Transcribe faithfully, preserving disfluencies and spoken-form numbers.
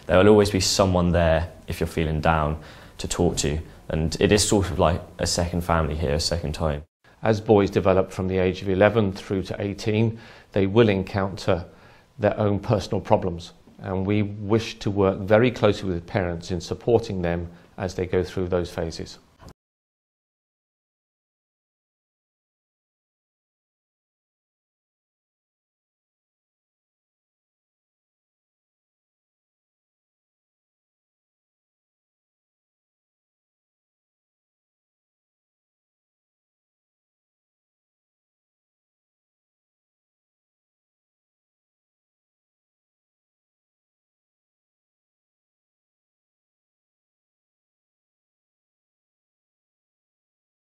There will always be someone there if you're feeling down to talk to, and it is sort of like a second family here, a second home. As boys develop from the age of eleven through to eighteen, they will encounter their own personal problems, and we wish to work very closely with parents in supporting them as they go through those phases.